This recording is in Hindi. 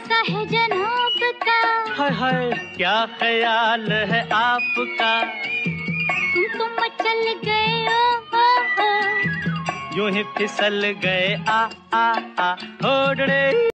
कैसा है जनाब का? हाय हाय क्या ख्याल है आपका? तुम तो मचल गए ओ। यूं ही फिसल गए आ होड़े।